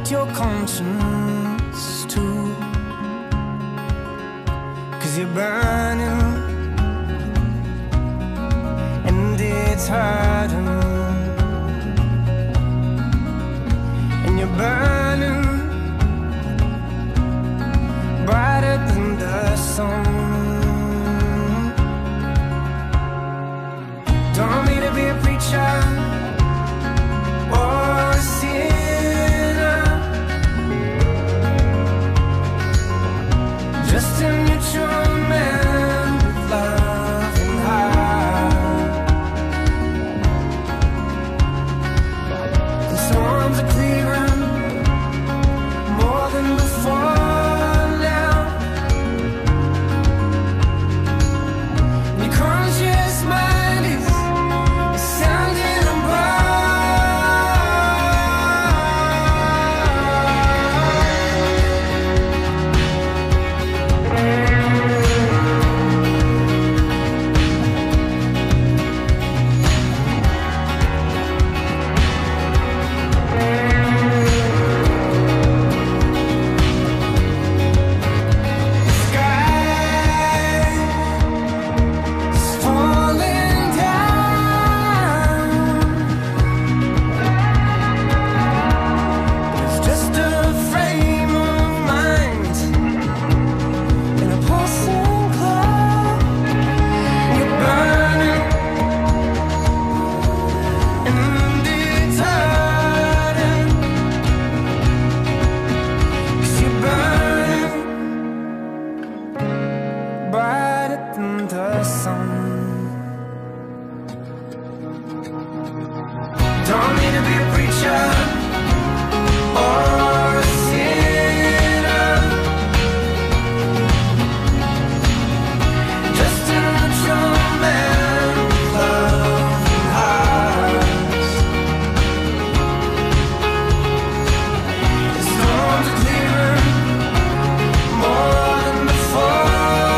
protect your conscience too, 'cause you're burning and it's hurting, and you're burning brighter than the sun. Don't need to be a preacher or a sinner, just a neutral man with love and heart. The storms are clearing more than before now. Your conscious mind is sounding brighter than the sun. Don't need to be a preacher or a sinner, just a neutral man with love and hearts. The storms are clearing more than before.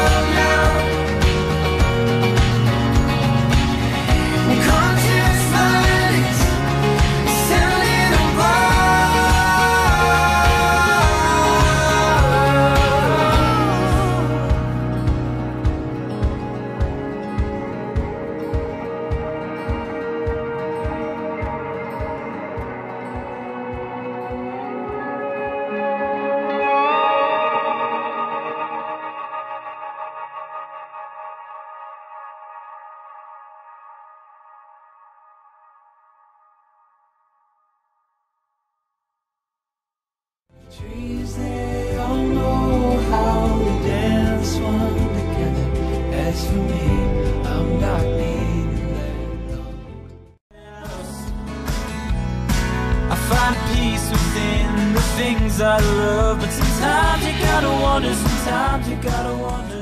Trees, they all know how to dance one together. As for me, I'm not needing that. I find peace within the things I love, but sometimes you gotta wonder, sometimes you gotta wonder.